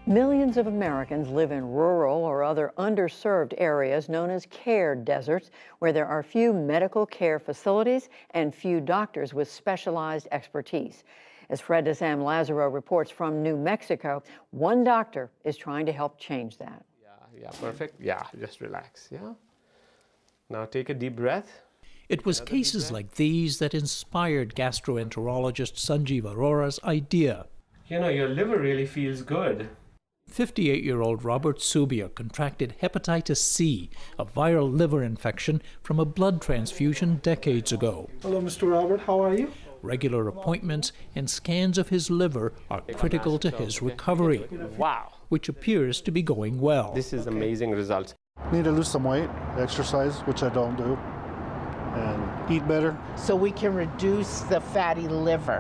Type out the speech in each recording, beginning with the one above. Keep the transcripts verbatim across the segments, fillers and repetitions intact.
Millions of Americans live in rural or other underserved areas known as care deserts, where there are few medical care facilities and few doctors with specialized expertise. As Fred de Sam Lazaro reports from New Mexico, one doctor is trying to help change that. Yeah, yeah, perfect. Yeah, just relax. Yeah. Now take a deep breath. It was Another cases like these that inspired gastroenterologist Sanjeev Arora's idea. You know, your liver really feels good. fifty-eight-year-old Robert Subia contracted hepatitis C, a viral liver infection, from a blood transfusion decades ago. Hello, Mister Robert. How are you? Regular appointments and scans of his liver are critical to his recovery. Wow. Which appears to be going well. This is amazing results. Need to lose some weight, exercise, which I don't do, and eat better. So we can reduce the fatty liver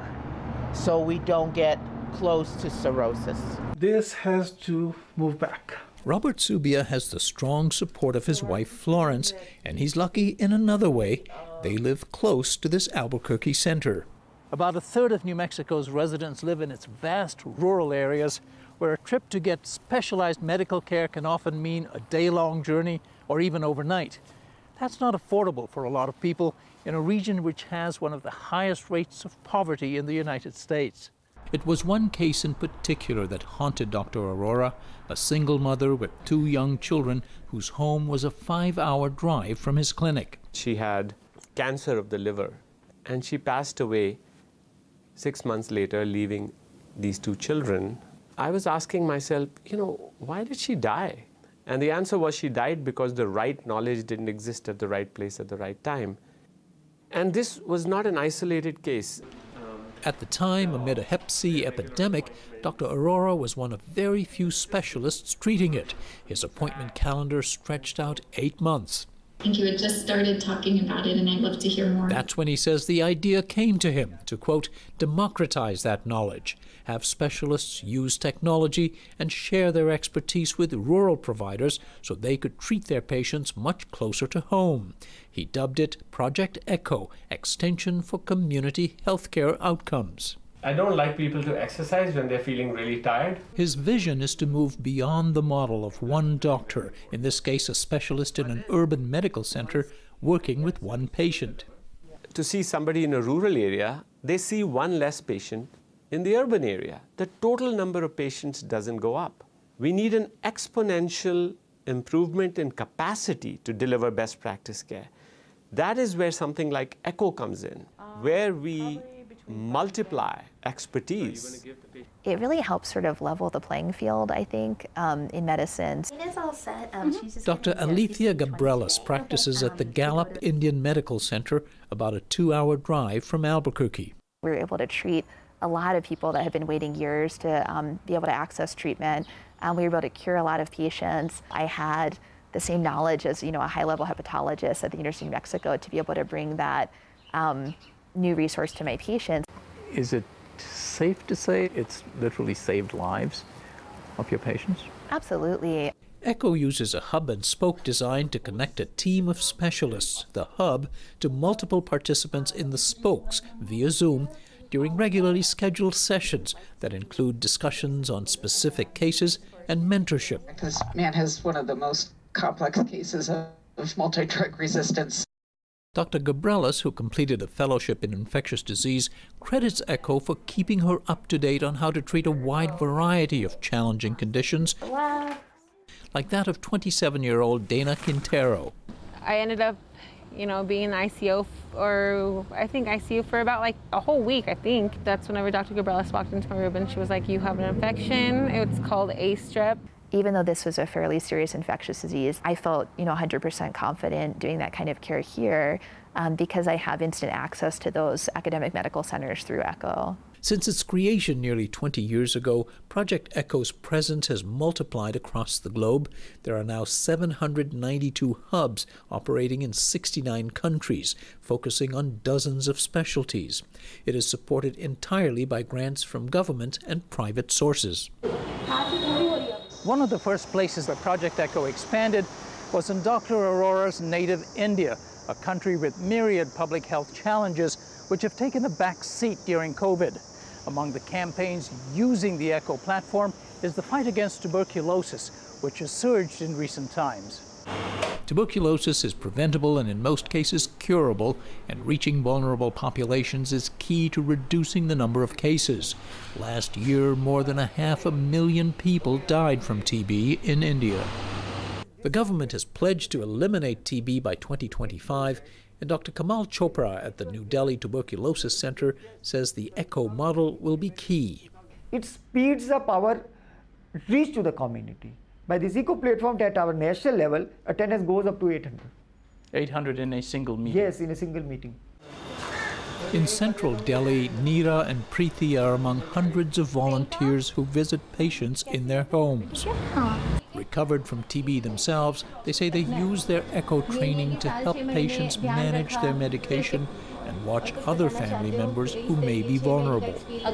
so we don't get close to cirrhosis. This has to move back. Robert Subia has the strong support of his wife Florence, and he's lucky in another way. They live close to this Albuquerque center. About a third of New Mexico's residents live in its vast rural areas, where a trip to get specialized medical care can often mean a day-long journey or even overnight. That's not affordable for a lot of people in a region which has one of the highest rates of poverty in the United States. It was one case in particular that haunted Doctor Arora, a single mother with two young children whose home was a five-hour drive from his clinic. She had cancer of the liver, and she passed away six months later, leaving these two children. I was asking myself, you know, why did she die? And the answer was she died because the right knowledge didn't exist at the right place at the right time. And this was not an isolated case. At the time, amid a hep C epidemic, Doctor Arora was one of very few specialists treating it. His appointment calendar stretched out eight months. I think you had just started talking about it, and I'd love to hear more. That's when he says the idea came to him to, quote, democratize that knowledge, have specialists use technology, and share their expertise with rural providers so they could treat their patients much closer to home. He dubbed it Project ECHO, Extension for Community Healthcare Outcomes. I don't like people to exercise when they're feeling really tired. His vision is to move beyond the model of one doctor, in this case a specialist in an urban medical center, working with one patient. To see somebody in a rural area, they see one less patient in the urban area. The total number of patients doesn't go up. We need an exponential improvement in capacity to deliver best practice care. That is where something like ECHO comes in, where we multiply expertise. It really helps sort of level the playing field, I think, um, in medicine. It is all set. Um, mm-hmm. she's just Doctor Alethea Gabrellas practices at the Gallup Indian Medical Center, about a two-hour drive from Albuquerque. We were able to treat a lot of people that have been waiting years to um, be able to access treatment. Um, we were able to cure a lot of patients. I had the same knowledge as, you know, a high-level hepatologist at the University of New Mexico to be able to bring that um, new resource to my patients. Is it safe to say it's literally saved lives of your patients? Absolutely. ECHO uses a hub and spoke design to connect a team of specialists, the hub, to multiple participants in the spokes via Zoom during regularly scheduled sessions that include discussions on specific cases and mentorship. This man has one of the most complex cases of multi-drug resistance. Doctor Gabrellas, who completed a fellowship in infectious disease, credits ECHO for keeping her up to date on how to treat a wide variety of challenging conditions, like that of twenty-seven-year-old Dana Quintero. I ended up, you know, being in I C U, or I think I C U for about like a whole week, I think. That's whenever Doctor Gabrellas walked into my room and she was like, you have an infection. It's called A strep. Even though this was a fairly serious infectious disease, I felt, you know, one hundred percent confident doing that kind of care here um, because I have instant access to those academic medical centers through ECHO. Since its creation nearly twenty years ago, Project ECHO's presence has multiplied across the globe. There are now seven hundred ninety-two hubs operating in sixty-nine countries, focusing on dozens of specialties. It is supported entirely by grants from government and private sources. One of the first places where Project ECHO expanded was in Doctor Arora's native India, a country with myriad public health challenges which have taken a back seat during COVID. Among the campaigns using the ECHO platform is the fight against tuberculosis, which has surged in recent times. Tuberculosis is preventable and in most cases curable, and reaching vulnerable populations is key to reducing the number of cases. Last year, more than a half a million people died from T B in India. The government has pledged to eliminate T B by twenty twenty-five, and Doctor Kamal Chopra at the New Delhi Tuberculosis Center says the ECHO model will be key. It speeds up our reach to the community. By this ECHO platform at our national level, attendance goes up to eight hundred. eight hundred in a single meeting? Yes, in a single meeting. In central Delhi, Neera and Preeti are among hundreds of volunteers who visit patients in their homes. Recovered from T B themselves, they say they use their ECHO training to help patients manage their medication and watch other family members who may be vulnerable.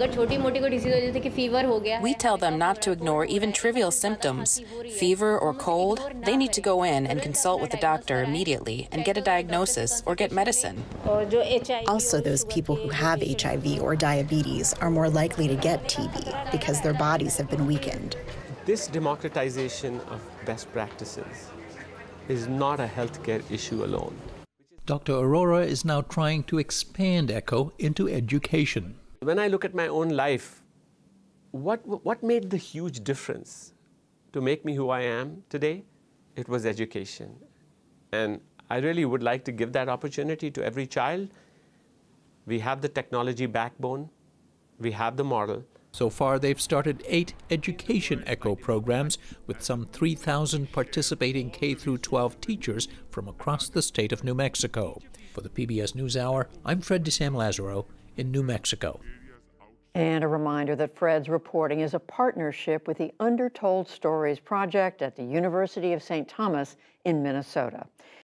We tell them not to ignore even trivial symptoms. Fever or cold, they need to go in and consult with the doctor immediately and get a diagnosis or get medicine. Also, those people who have H I V or diabetes are more likely to get T B because their bodies have been weakened. This democratization of best practices is not a healthcare issue alone. Doctor Arora is now trying to expand ECHO into education. When I look at my own life, what, what made the huge difference to make me who I am today? It was education. And I really would like to give that opportunity to every child. We have the technology backbone. We have the model. So far, they've started eight education ECHO programs with some three thousand participating K through twelve teachers from across the state of New Mexico. For the P B S NewsHour, I'm Fred Sam Lazaro in New Mexico. And a reminder that Fred's reporting is a partnership with the Undertold Stories Project at the University of Saint Thomas in Minnesota.